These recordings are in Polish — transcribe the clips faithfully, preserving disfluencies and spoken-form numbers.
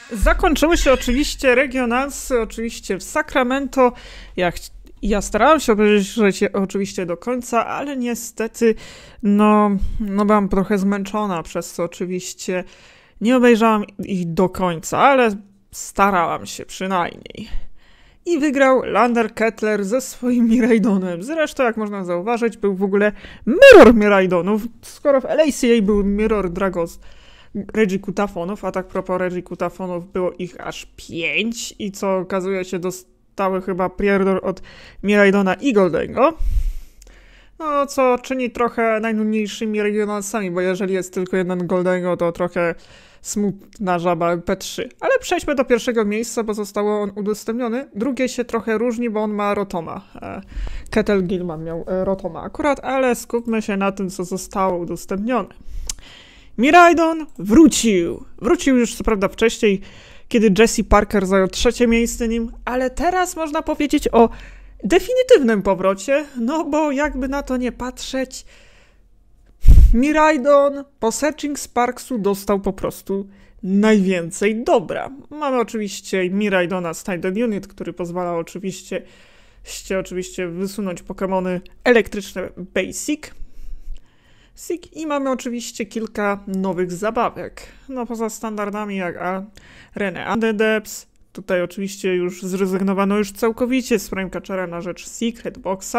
Zakończyły się oczywiście regionalsy, oczywiście w Sacramento. Ja, ja starałam się obejrzeć je oczywiście do końca, ale niestety, no, no byłam trochę zmęczona, przez co oczywiście nie obejrzałam ich do końca, ale starałam się przynajmniej. I wygrał Lander Kettler ze swoim Miraidonem. Zresztą, jak można zauważyć, był w ogóle mirror Miraidonów, skoro w L A C A był mirror Dragos Reggie-Kutafonów, a tak propos Reggie-Kutafonów było ich aż pięć i co okazuje się dostały chyba priorder od Miraidona i Goldego. No, co czyni trochę najnudniejszymi regionalsami, bo jeżeli jest tylko jeden Goldego, to trochę smutna żaba P trzy. Ale przejdźmy do pierwszego miejsca, bo został on udostępniony. Drugie się trochę różni, bo on ma Rotoma. E, Kettle Gilman miał e, Rotoma akurat, ale skupmy się na tym, co zostało udostępnione. Miraidon wrócił. Wrócił już co prawda wcześniej, kiedy Jesse Parker zajął trzecie miejsce nim, ale teraz można powiedzieć o definitywnym powrocie, no bo jakby na to nie patrzeć, Miraidon po Searching Sparksu dostał po prostu najwięcej dobra. Mamy oczywiście Miraidona Standard Unit, który pozwala oczywiście, oczywiście wysunąć Pokémony elektryczne Basic. I mamy oczywiście kilka nowych zabawek. No poza standardami jak Arena Undeads. Tutaj oczywiście już zrezygnowano już całkowicie z Framecatchera na rzecz Secret Boxa.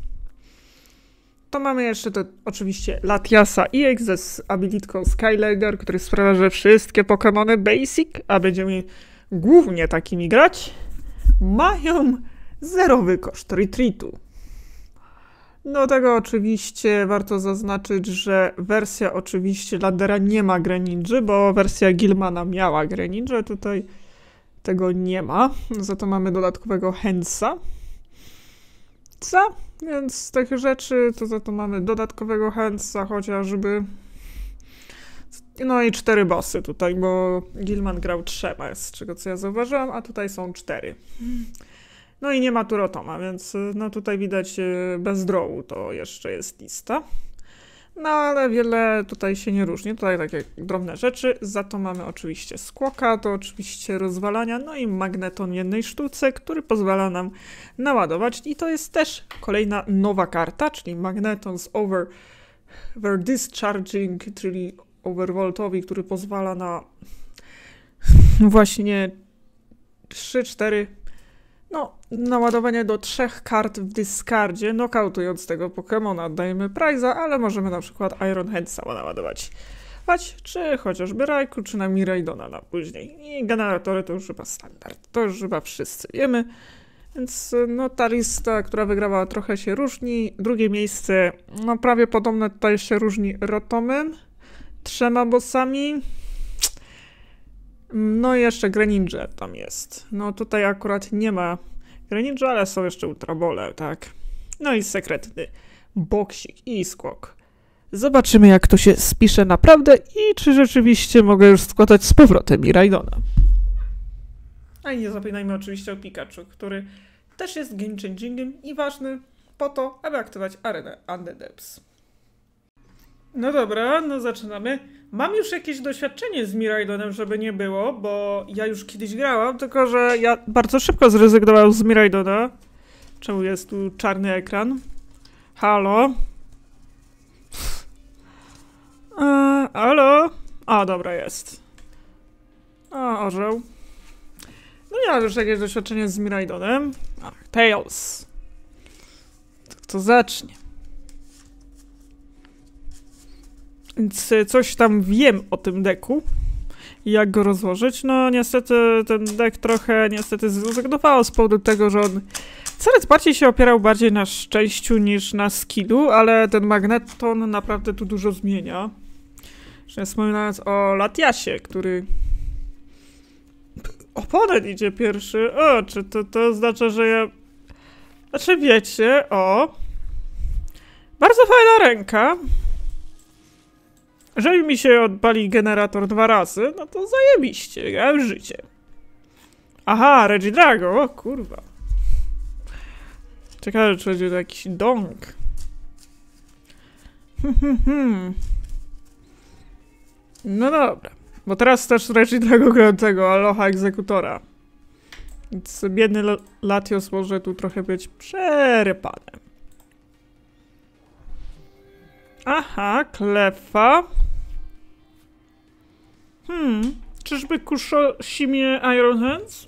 To mamy jeszcze to oczywiście Latiasa E X z abilitką Skylander, który sprawia, że wszystkie Pokémony Basic, a będziemy głównie takimi grać, mają zerowy koszt retreatu. Do tego oczywiście warto zaznaczyć, że wersja oczywiście Landera nie ma Greninja, bo wersja Gilmana miała Greninja, tutaj tego nie ma. Za to mamy dodatkowego Hensa. Co? Więc z tych rzeczy to za to mamy dodatkowego Hensa chociażby. No i cztery bossy tutaj, bo Gilman grał trzema, z czego co ja zauważyłam, a tutaj są cztery. No i nie ma tu Rotoma, więc no tutaj widać bez drołu to jeszcze jest lista. No ale wiele tutaj się nie różni, tutaj takie drobne rzeczy. Za to mamy oczywiście Squawka, to oczywiście rozwalania, no i magneton w jednej sztuce, który pozwala nam naładować. I to jest też kolejna nowa karta, czyli magneton z over, over discharging, czyli overvoltowi, który pozwala na właśnie trzy cztery no, naładowanie do trzech kart w discardzie, knockoutując tego Pokemona. Dajemy Prize'a, ale możemy na przykład Iron Handsa naładować. Czy chociażby Raikou, czy na Miraidona na później. I generatory to już chyba standard. To już chyba wszyscy wiemy. Więc no ta lista, która wygrała, trochę się różni. Drugie miejsce, no prawie podobne tutaj się różni Rotomem. Trzema bossami. No i jeszcze Greninja tam jest. No tutaj akurat nie ma Greninja, ale są jeszcze Ultrabole, tak. No i sekretny boksik i skok. Zobaczymy, jak to się spisze naprawdę i czy rzeczywiście mogę już składać z powrotem Miraidona. A i nie zapominajmy oczywiście o Pikachu, który też jest game changingiem i ważny po to, aby aktywować arenę Undeads. No dobra, no zaczynamy. Mam już jakieś doświadczenie z Miraidonem, żeby nie było, bo ja już kiedyś grałam, tylko że ja bardzo szybko zrezygnowałem z Miraidona. Czemu jest tu czarny ekran? Halo? Eee, halo? A, dobra, jest. A, orzeł. No nie mam już jakieś doświadczenie z Miraidonem. Ach, Tails. To kto zacznie? Więc coś tam wiem o tym deku, jak go rozłożyć. No niestety ten dek trochę niestety zrezygnował z powodu tego, że on coraz bardziej się opierał bardziej na szczęściu niż na skillu, ale ten magneton naprawdę tu dużo zmienia. Jeszcze wspominając o Latiasie, który oponent idzie pierwszy. O, czy to, to oznacza, że ja... Znaczy wiecie, o... Bardzo fajna ręka. Jeżeli mi się odpali generator dwa razy, no to zajebiście, ja już życie. Aha, Regidrago, o kurwa. Ciekawe, czy będzie to jakiś dong. Hmm, hmm, hmm. No dobra. Bo teraz też Reggie Drago gra tego Aloha Egzekutora. Więc biedny Latios może tu trochę być przerypany. Aha, Klefa. Hmm, czyżby Kushimie Iron Hands?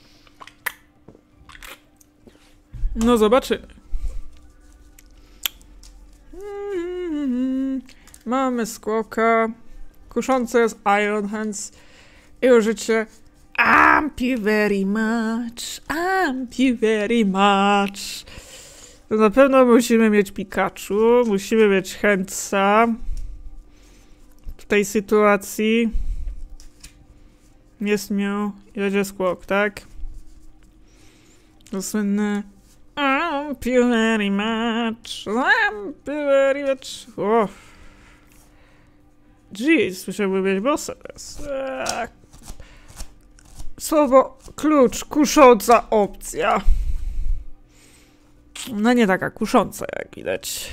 No zobaczymy. Mm-hmm. Mamy skłoka. Kuszące jest Iron Hands. I użycie Amp you very much. Amp you very much. To na pewno musimy mieć Pikachu. Musimy mieć Handsa. W tej sytuacji jest Mew. Jedzie skłok, tak? To słynny Amp you very much. Amp you very much. Oh. Jeez, musiałbym mieć bossa teraz. Eee. Słowo klucz, kusząca opcja. No nie taka kusząca, jak widać.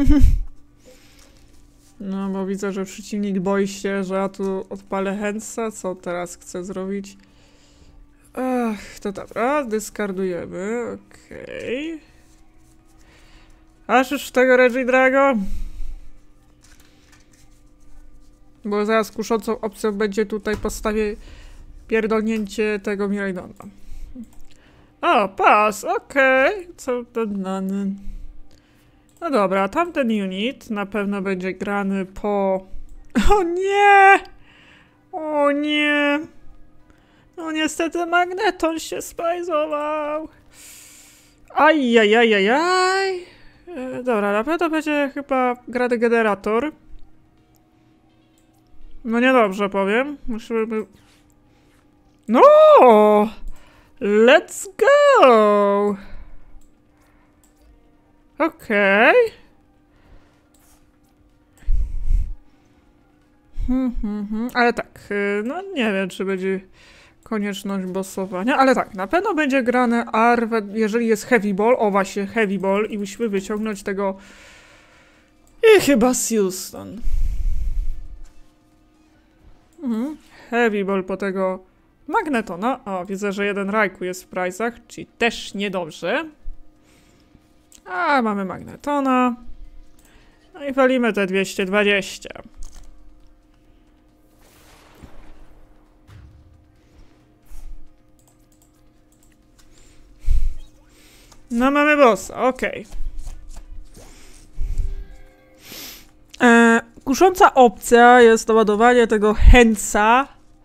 No bo widzę, że przeciwnik boi się, że ja tu odpalę Handsa. Co teraz chcę zrobić? Ach, to dobra, dyskardujemy, okej. Okay. Aż już tego Reggie Drago? Bo zaraz kuszącą opcją będzie tutaj postawię pierdolnięcie tego Miraidona. O, pas, okej. Okay. Co ten nany? No dobra, tamten unit na pewno będzie grany po... O nie! O nie! No niestety Magneton się spajzował. Ajajajajaj. E, dobra, na pewno będzie chyba grany generator. No niedobrze powiem. Musimy... No! Let's go! Okej. Okay. Hmm, hmm, hmm. Ale tak, no nie wiem, czy będzie konieczność bossowania, ale tak, na pewno będzie grane Arwet, jeżeli jest Heavy Ball, o właśnie, Heavy Ball i musimy wyciągnąć tego i chyba Silston. Mhm. Heavy Ball po tego Magnetona. O, widzę, że jeden Raikou jest w price'ach, czyli też niedobrze. A, mamy Magnetona. No i walimy te dwieście dwadzieścia. No mamy bossa, okej. Okay. E, kusząca opcja jest doładowanie tego Handsa.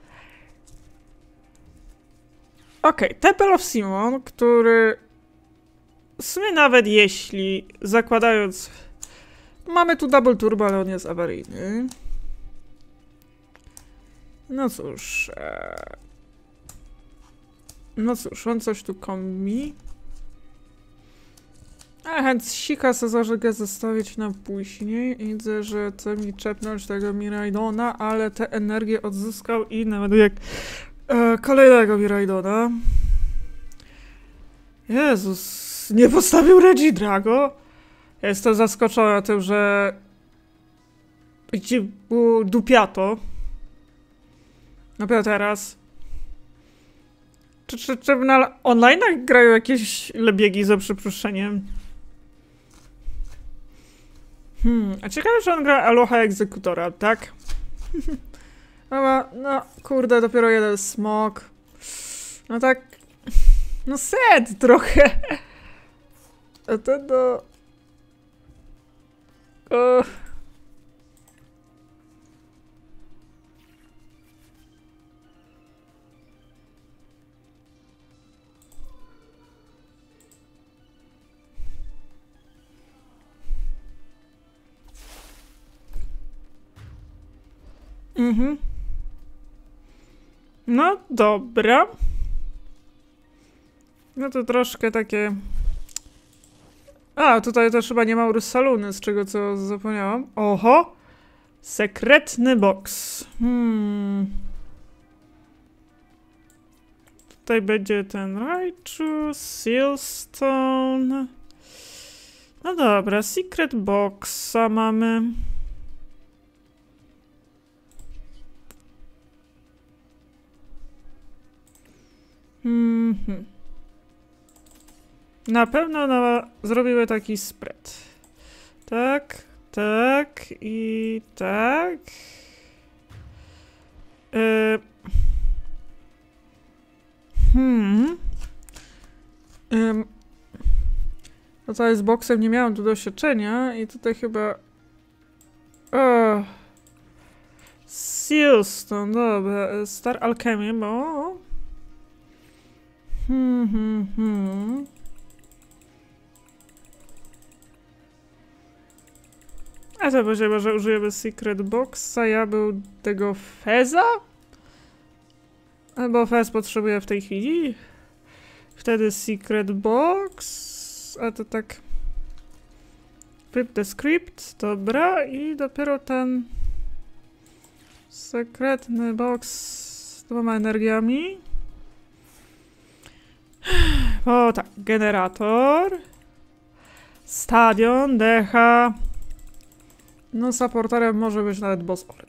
Okej, okay. Temple of Simon, który w sumie nawet jeśli, zakładając... Mamy tu double turbo, ale on jest awaryjny. No cóż... E... No cóż, on coś tu kombi. A więc sika se zażegę zostawić na później. Widzę, że chce mi czepnąć tego Miraidona, ale tę energię odzyskał i nawet jak e, kolejnego Miraidona. Jezus, nie postawił Reggie Drago? Ja jestem zaskoczona tym, że gdzie było dupiato. Dopiero teraz. Czy, czy, czy na online'ach grają jakieś lebiegi za przeproszeniem? Hmm, a ciekawe, że on gra Aloha Egzekutora, tak? no, no, kurde, dopiero jeden smok. No tak... No set trochę. A ten do... O... Mhm. No dobra. No to troszkę takie... A, tutaj też chyba nie ma Ursaluny, z czego co zapomniałam. Oho! Sekretny box. Hmm. Tutaj będzie ten Raichu, Sealstone. No dobra, Secret Boxa mamy. Hmm. Na pewno no, zrobiły taki spread. Tak, tak i tak. Yy. Hmm. Yy. No to z boksem nie miałam tu doświadczenia i tutaj chyba... O. Sealstone, dobra. Star Alchemy, bo... Hmm, hmm, hmm. A to będzie, może użyjemy Secret Boxa, ja był tego Feza? Albo Fez potrzebuje w tej chwili. Wtedy Secret Box, a to tak... Flip the script, dobra, i dopiero ten... Sekretny box z dwoma energiami. O tak, generator. Stadion, decha. No, supporterem może być nawet boss order.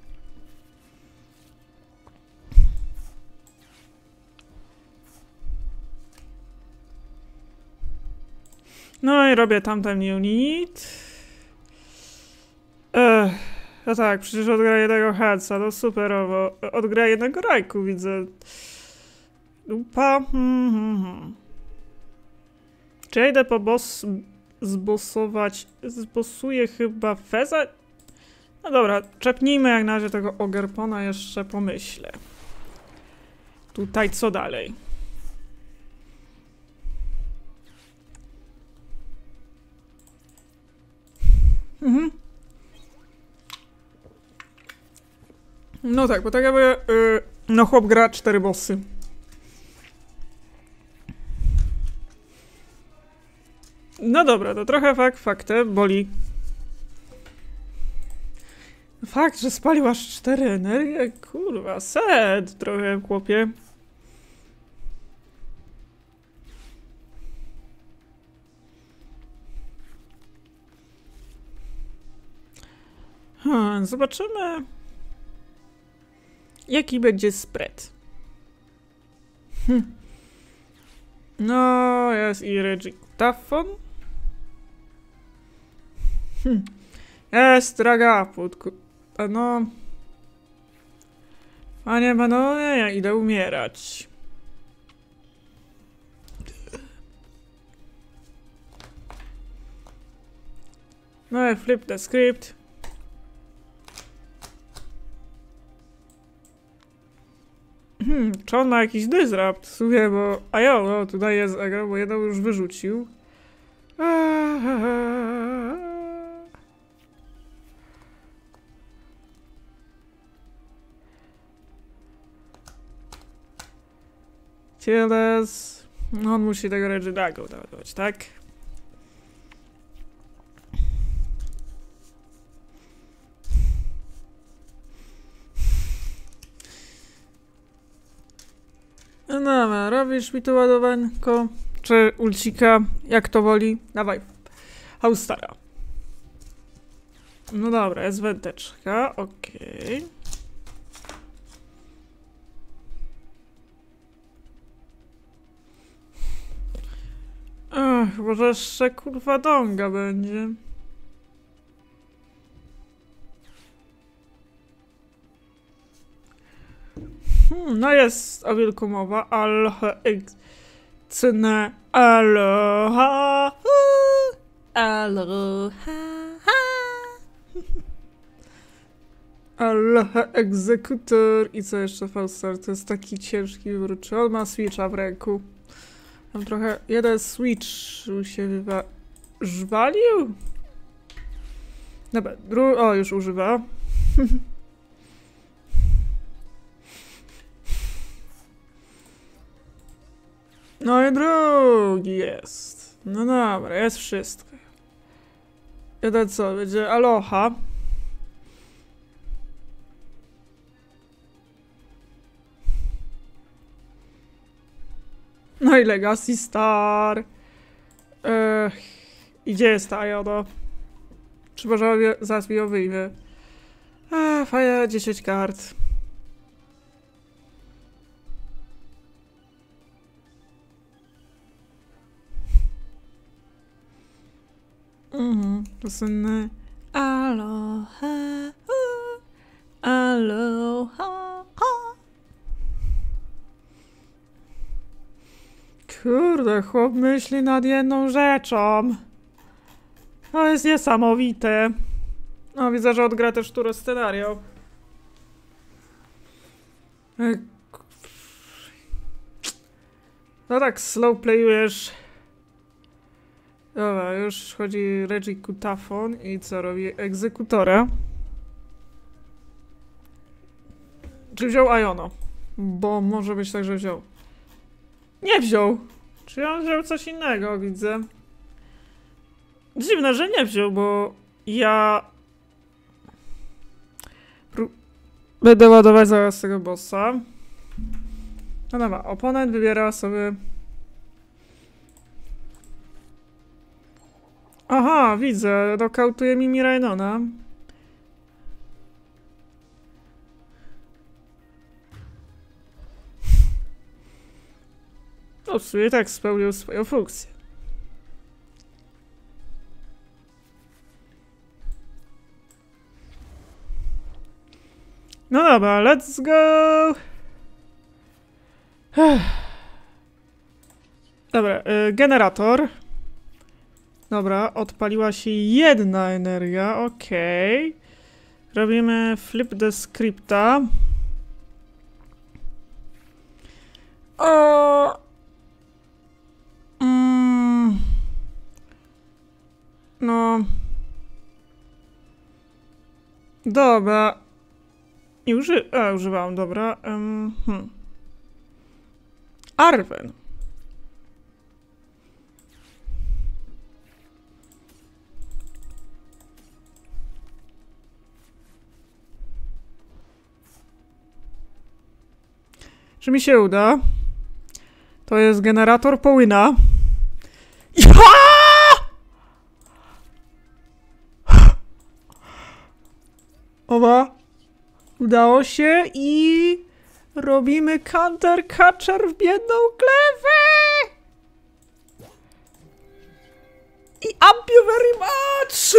No i robię tamten unit. Ech, no tak, przecież odgra jednego headsa, no superowo. Odgra jednego rajku, widzę. Dupa. Hmm, hmm, hmm. Czy ja idę po boss... zbossować... Zbossuję chyba Feza? No dobra, czepnijmy jak na razie tego Ogerpona, jeszcze pomyślę. Tutaj co dalej? Mhm. No tak, bo tak jakby... Yy, no chłop gra cztery bossy. No dobra, to trochę fakt, faktem, boli. Fakt, że spalił aż cztery energie? Kurwa, set trochę, chłopie. Hmm, zobaczymy, jaki będzie spread. Hm. No, jest i Regictafon. Hm. Jest Ragaput. No. Panie panowie, ja idę umierać. No i flip the script. Hmm, czy on ma jakiś disrupt? Słuchaj, bo... A jo, no, tutaj jest zagrał, bo jedną już wyrzucił. Tieles... No on musi tego Regidago dawać, tak? No dobra, robisz mi tu ładowanko? Czy ulcika? Jak to woli? Dawaj. Haustara. No dobra, jest wędeczka, okej. Ach, może jeszcze kurwa donga będzie. Hmm, no jest o wilku mowa. Aloha ex... Cne... Aloha... Aloha... Aloha egzekutor. I co jeszcze Faustar? To jest taki ciężki wybór. Czy on ma switcha w ręku? Tam trochę... Jeden switch się wywa... żwalił? Dobra, dru... O, już używa. No i drugi jest. No dobra, jest wszystko. Jeden co? Będzie Aloha. No i Legacy Star. Ech. I gdzie jest ta Ajodo? Czy może zaraz mi ją wyjmie? A, fajnie, dziesięć kart. Mhm, to słynne aloha, uh, aloha. Kurde, chłop myśli nad jedną rzeczą. To jest niesamowite. No, widzę, że odgra też tu scenario. No tak, slow playujesz. Dobra, już chodzi Reggie Kutafon i co robi? Egzekutora. Czy wziął Iono? Bo może być tak, że wziął. Nie wziął! Czy on wziął coś innego, widzę. Dziwne, że nie wziął, bo ja... Pró Będę ładować zaraz tego bossa. No dobra, oponent wybiera sobie... Aha, widzę, nokautuje mi Miraidona. No w sumie tak spełnił swoją funkcję. No dobra, let's go! Dobra, y, generator. Dobra, odpaliła się jedna energia, okej. Okay. Robimy flip the scripta. O! Mm. No. Dobra. Nie uży... A, używałam, dobra. Um, hmm. Arwen. Czy mi się uda? To jest generator połyna. Ja! Oba. Udało się i robimy counter catcher w biedną glewę! I up you very much!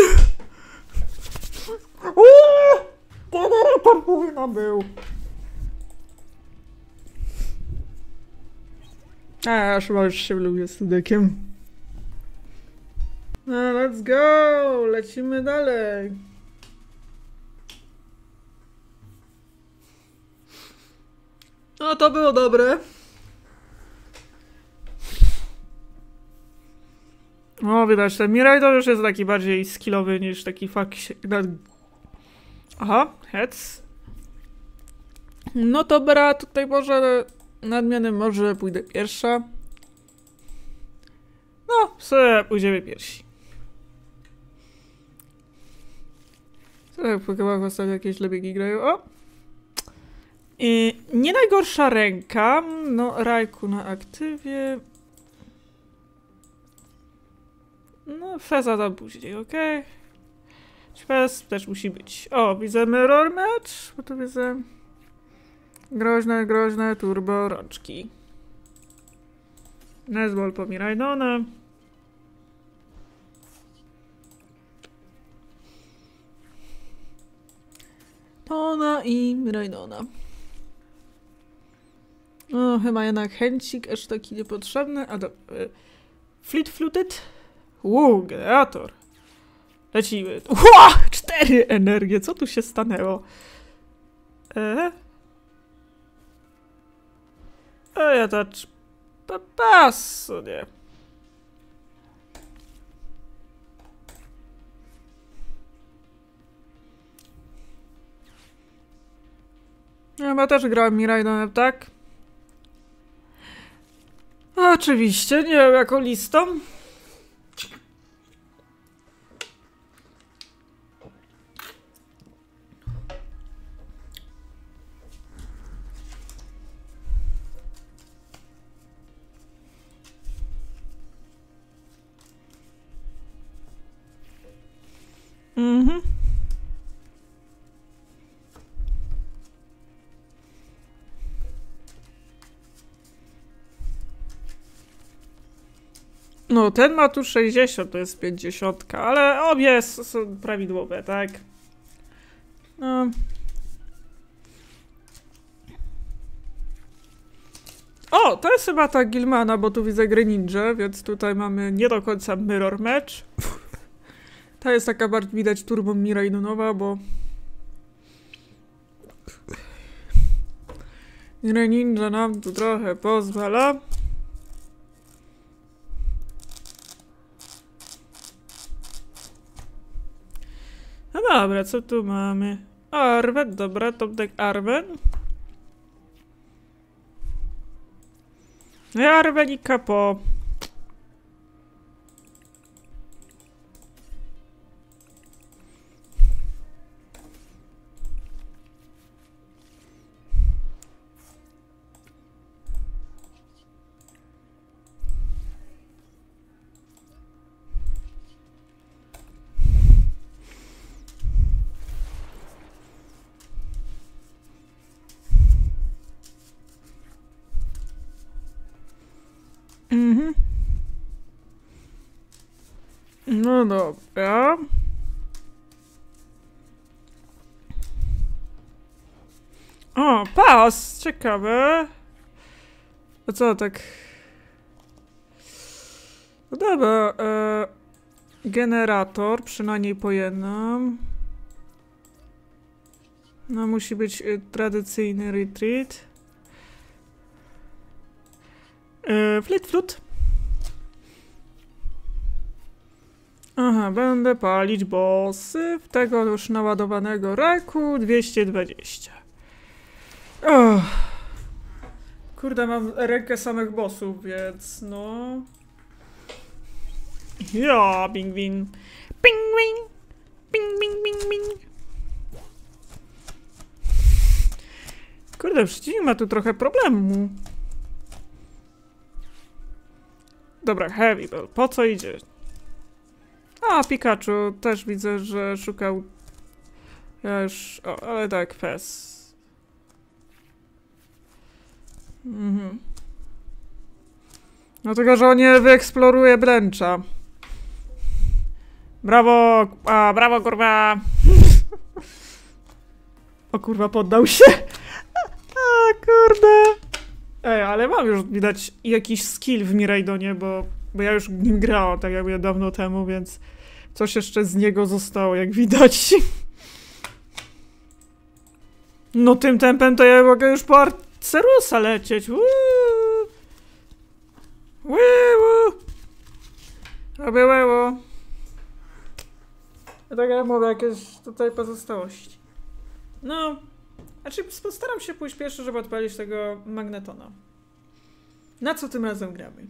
Uuu! Generator połyna był. A, ja chyba już się lubię z dekiem. No, let's go! Lecimy dalej. No, to było dobre. O, widać, ten Miraidon już jest taki bardziej skillowy niż taki fuck... Aha, heads. No dobra, tutaj może... Nadmianem może pójdę pierwsza. No, sobie pójdziemy pierwsi. Co tak po kawałach ostatnio jakieś lebiegi grają? O! I nie najgorsza ręka. No, Rajku na aktywie. No, Feza tam później, okej. Okay. Fez też musi być. O, widzę mirror match, bo tu widzę... Groźne, groźne turbo rączki. Nezbol po Miraidona. Tona i Miraidona. O, chyba jednak chęcik aż taki niepotrzebny. A do... Y, Fleet Fluted? Uuu, generator. Lecimy. Ła! Cztery energie. Co tu się stanęło? Eee? A ja touch papasu, nie. Ja chyba też grałem Miraidonem, tak? Oczywiście, nie wiem jaką listą. Mhm. No, ten ma tu sześćdziesiąt, to jest pięćdziesiąt, ale obie są prawidłowe, tak? No. O, to jest chyba ta Gilmana, bo tu widzę Greninja, więc tutaj mamy nie do końca mirror match. Ta jest taka bardziej widać turbo Miraidonowa, bo Greninja nam tu trochę pozwala. No dobra, co tu mamy? Arwen, dobra, top deck Arwen. No i Arwen i Kapo. Mhm. No dobra. O, pas! Ciekawe. A co tak? No dobra, e, generator, przynajmniej po jednym. No musi być e, tradycyjny retreat. E, flit flut. Aha, będę palić bossy w tego już naładowanego raku dwieście dwadzieścia. Oh. Kurde, mam rękę samych bossów, więc no... Ja, pingwin. Pingwin! Ping, ping, ping, ping. Kurde, przeciwnik ma tu trochę problemu. Dobra, Heavy Ball, po co idzie? A, Pikachu też widzę, że szukał... Ja już... O, ale tak, Fez. Mhm. No tylko, że on nie wyeksploruje Blęcza. Brawo! A, brawo, kurwa! O kurwa, poddał się! A, kurde! Ej, ale mam już, widać, jakiś skill w Miraidonie, bo, bo ja już nim grałam, tak jakby dawno temu, więc coś jeszcze z niego zostało, jak widać. No tym tempem to ja mogę już po Arcerusa lecieć. Uuu. Uuu. Robię łeło. Tak jak mówię, jakieś tutaj pozostałości. No, znaczy postaram się pójść pierwszy, żeby odpalić tego Magnetona. Na co tym razem gramy?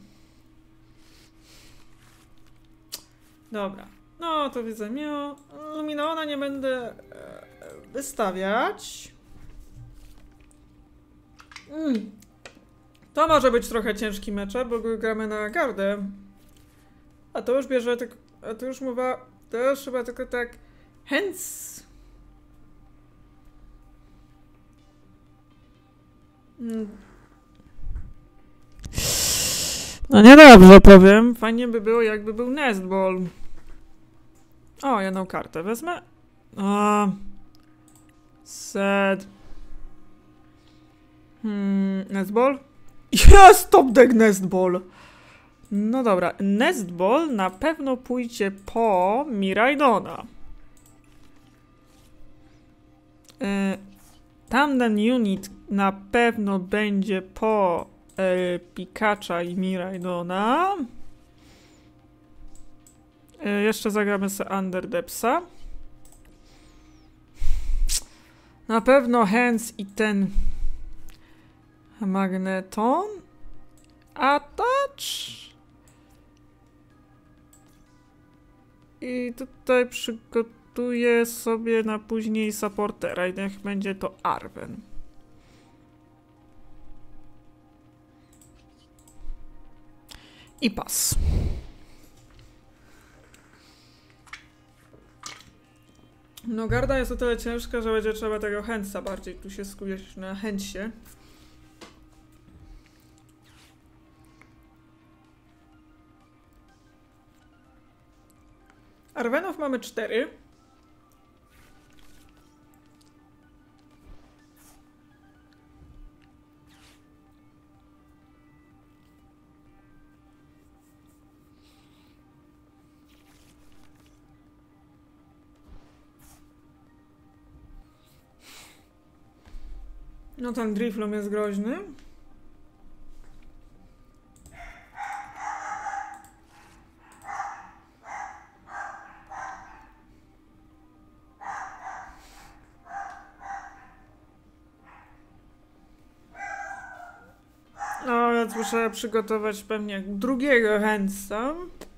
Dobra. No, to widzę miło. Luminoona nie będę e, wystawiać. Mm. To może być trochę ciężki mecz, bo gramy na gardę. A to już bierze tylko... A to już mowa... To już chyba tylko tak... Hens... Mm. No niedobrze powiem. Fajnie by było, jakby był Nest Ball. O, jedną kartę wezmę. O. Set. Hmm, Nest Ball? Jest top deck Nest Ball! No dobra, Nest Ball na pewno pójdzie po Miraidona. Yy, Tandem Unit na pewno będzie po yy, Pikacha i Miraidona. Yy, jeszcze zagramy sobie Under Depthsa. Na pewno Hands i ten Magneton. Attach. I tutaj przygotuję sobie na później supportera i niech będzie to Arwen. I pas. No garda jest o tyle ciężka, że będzie trzeba tego chętca bardziej tu się skupić na chęcie. Arwenów mamy cztery. No ten Drifloon jest groźny. No więc muszę przygotować pewnie drugiego Hensa.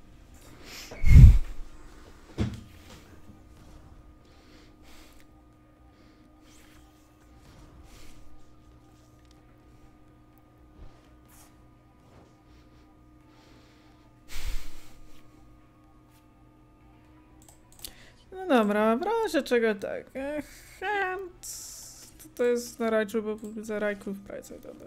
No dobra, w razie czego tak. Chęt. To, to jest na Rajczu, bo za Rajku w pracę doda.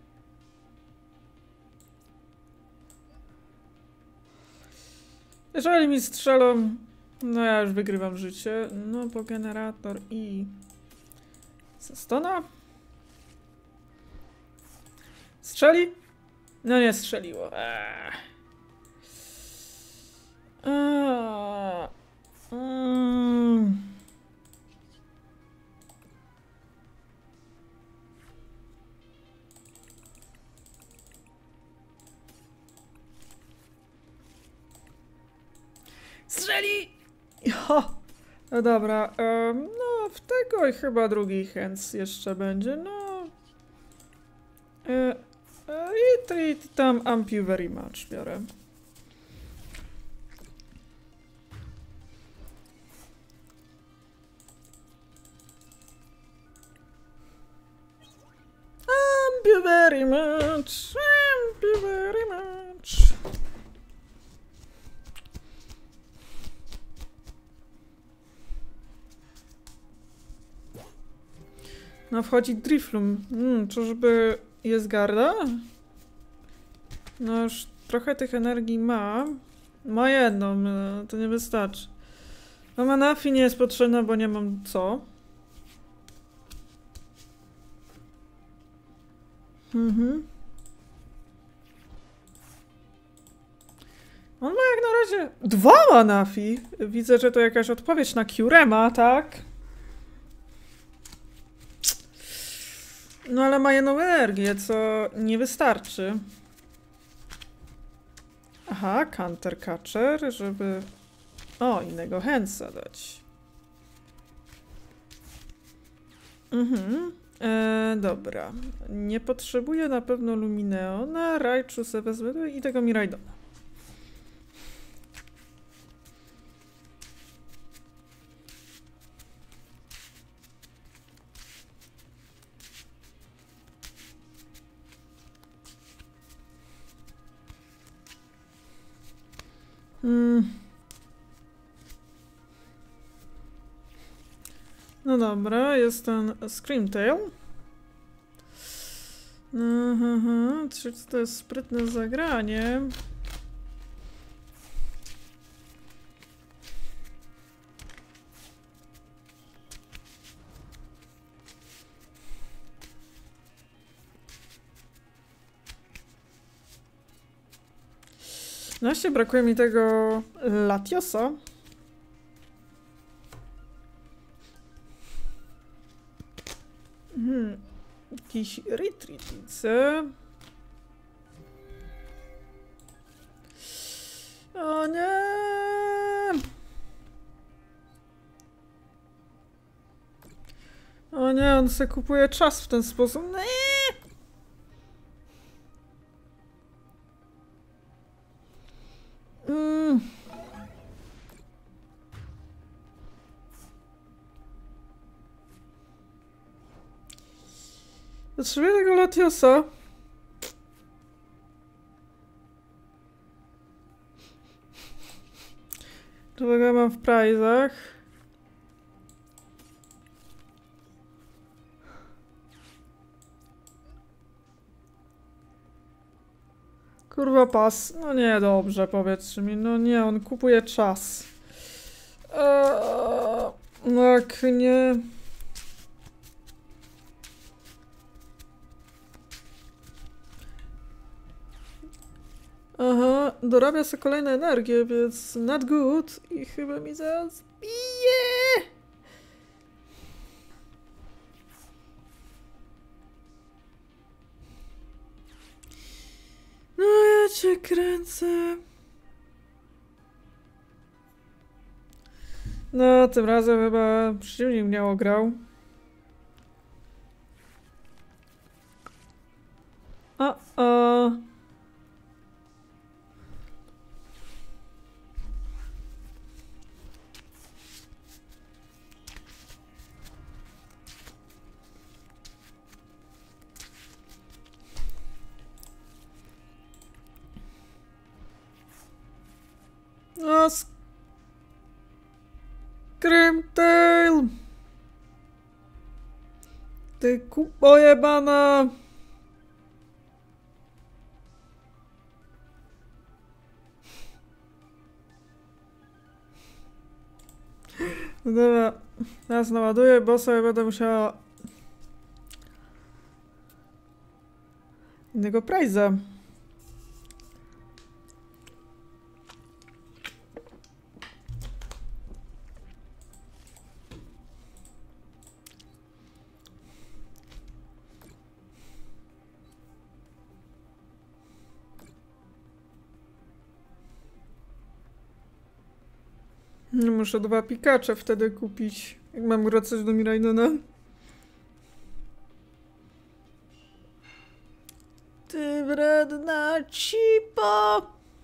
Jeżeli mi strzelą, no ja już wygrywam życie. No bo generator i Zastona. Strzeli? No nie strzeliło. Eee. Eee. Mm. Strzeli! Jo. No dobra, um, no w tego i chyba drugi Hens jeszcze będzie, no. E, retreat tam amp you very much biorę. Amp you very much, amp you very much. No wchodzi Drifloon. Hmm, czyżby jest garda? No już trochę tych energii ma. Ma jedną, no, to nie wystarczy. No Manafi nie jest potrzebna, bo nie mam co. Mhm. On ma jak na razie dwa Manafi. Widzę, że to jakaś odpowiedź na Curema, tak? No ale ma jedną energię, co nie wystarczy. Aha, counter catcher, żeby... O, innego Hensa dać. Mhm. E, dobra. Nie potrzebuję na pewno Lumineona, Raichu se wezmę i tego Miraidona. Mm. No dobra, jest ten Screamtail. Mhm, to jest sprytne zagranie. No właśnie brakuje mi tego Latiosa. Hmm. Jakiś retreatice. O nie! O nie, on se kupuje czas w ten sposób. Nie! Mm. Potrzebuję tego Latiosa. Czego ja mam w prizach? Kurwa pas. No nie, dobrze, powiedzcie mi. No nie, on kupuje czas. No jak nie... Aha, dorabia sobie kolejną energię, więc not good i chyba mi zaraz bije. No ja cię kręcę. No, tym razem chyba przeciwnik mnie ograł. O, o. No, Screamtail! Ty kupo jebana! No dobra, teraz naładuję, bo sobie będę musiała innego prize'a. Muszę dwa Pikacze wtedy kupić, jak mam wracać do Miraidona. Ty wredna cipo!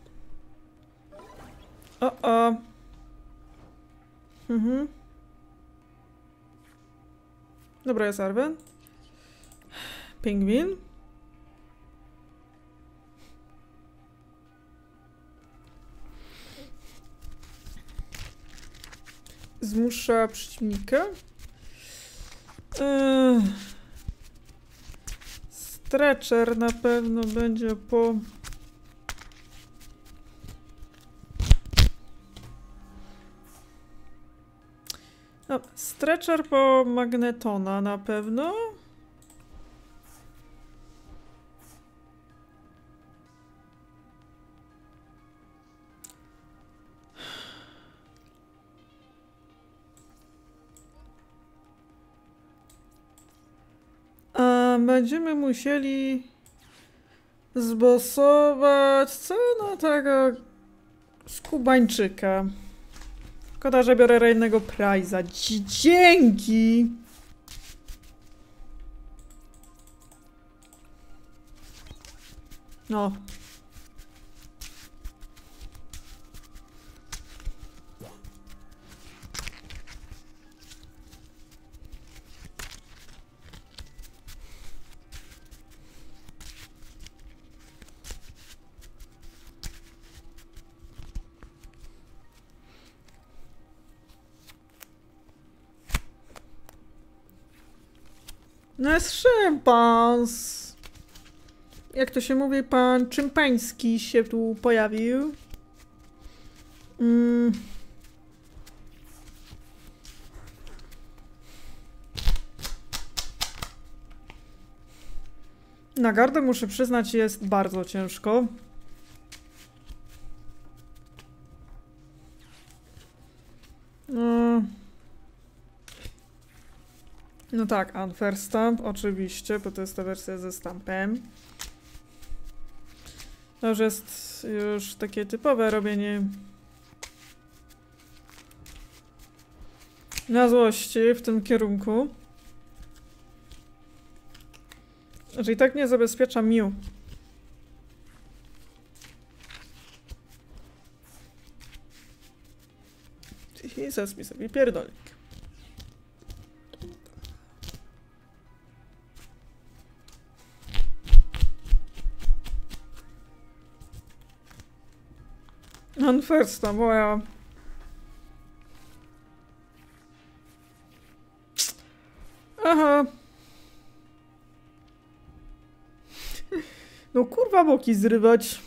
O, o. Mhm. Dobra, jest Arwen. Pingwin. Zmusza przeciwnika. Eee. Stretcher na pewno będzie po... No, Stretcher po Magnetona na pewno. A będziemy musieli zbosować co no tego skubańczyka. Szkoda, że biorę rejnego prize'a. Dzięki! No. No jest szympans. Jak to się mówi, pan Czympański się tu pojawił. Mm. Na gardę, muszę przyznać, jest bardzo ciężko. No, no tak, Unfair Stamp, oczywiście, bo to jest ta wersja ze stampem. To już jest już takie typowe robienie na złości w tym kierunku. Że i tak nie zabezpiecza Mew. I zaraz mi sobie pierdolik. Unfirsta moja. Aha. No kurwa, boki zrywać.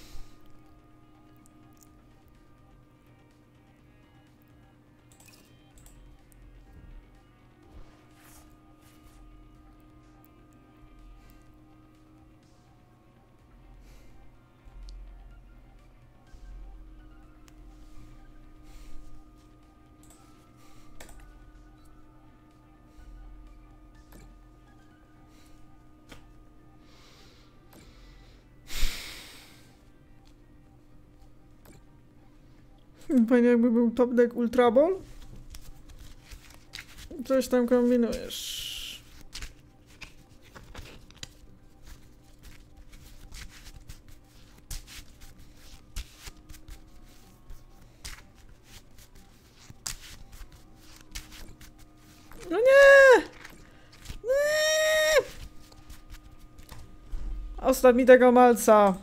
Fajnie jakby był top deck Ultra Ball. Coś tam kombinujesz. No nie! Nie! Ostatni mi tego malca.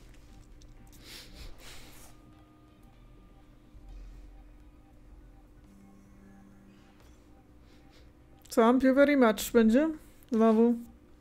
Co, Ampio Very Much będzie? Znowu.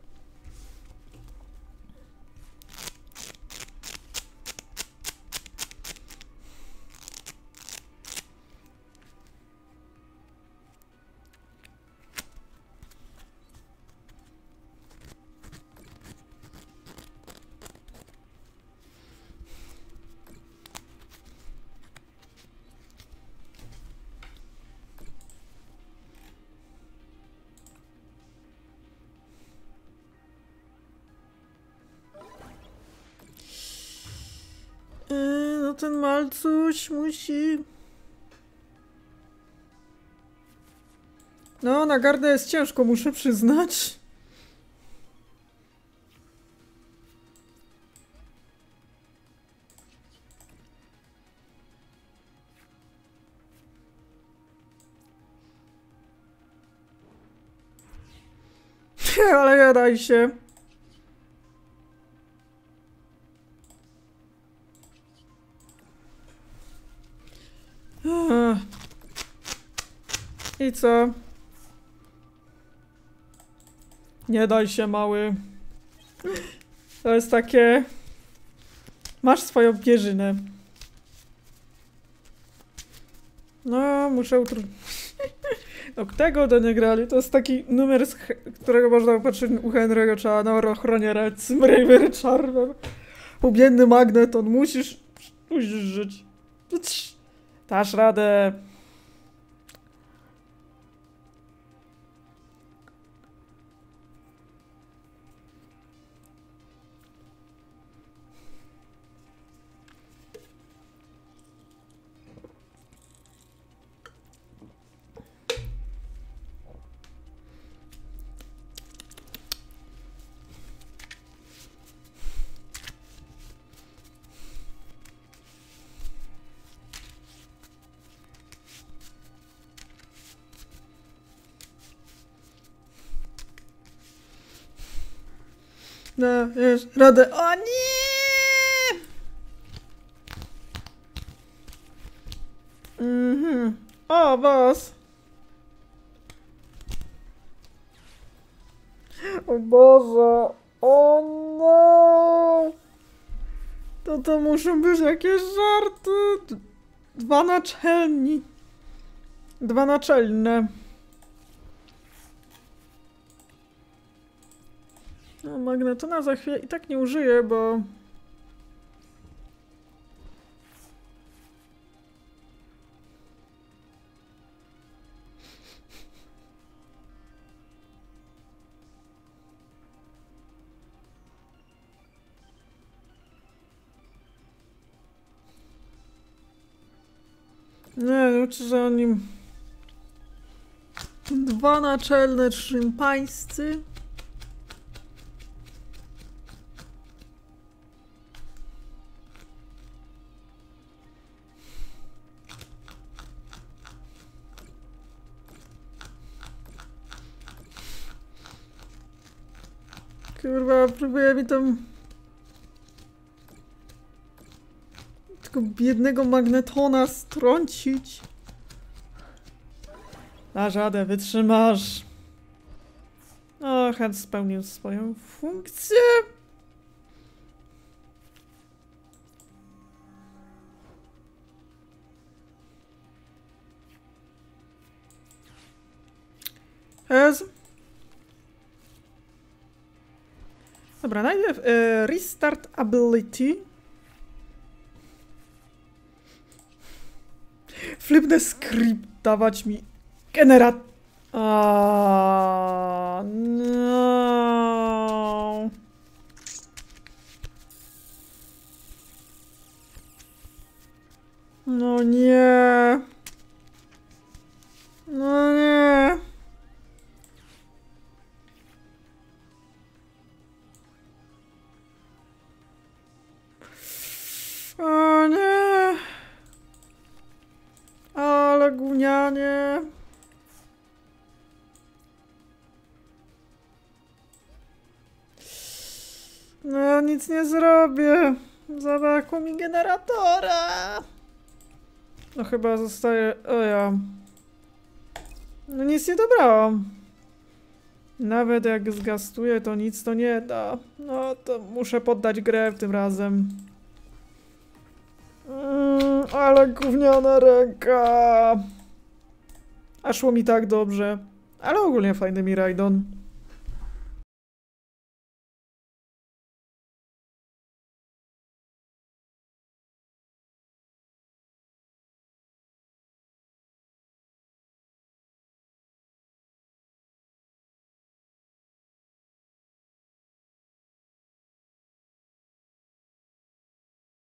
Yy, no ten malcuś musi... No, na gardę jest ciężko, muszę przyznać. Ale ja daj się. I co? Nie daj się, mały. To jest takie... Masz swoją pierzynę. No, muszę utrudnić. No, tego do nie grali. To jest taki numer, z którego można popatrzeć u Henry'ego, trzeba na ochroniera Cymrejmy Charmem. Ubienny magneton. Musisz... Musisz żyć. Dasz radę. No, wiesz, radę. O nie! Mhm. O, boss. O Boże. O no. To to muszą być jakieś żarty. Dwa naczelni. Dwa naczelne. No, magnetona za chwilę i tak nie użyję, bo... Nie, nie uczy, że oni... Dwa naczelne szympańscy. Kurwa, próbuję mi tam... Tylko biednego magnetona strącić. Dasz radę, wytrzymasz. O, Hen spełnił swoją funkcję. Hez. Dobra, najpierw e, restart ability. Flip the script, dawać mi generat... Oh, no. No nie. No nie. O nie. Ale gównianie. No ja nic nie zrobię. Zabrakło mi generatora. No chyba zostaje... O ja. No nic nie dobrałam. Nawet jak zgastuję, to nic to nie da. No to muszę poddać grę tym razem. Mm, ale gówniana ręka. A szło mi tak dobrze. Ale ogólnie fajny Miraidon.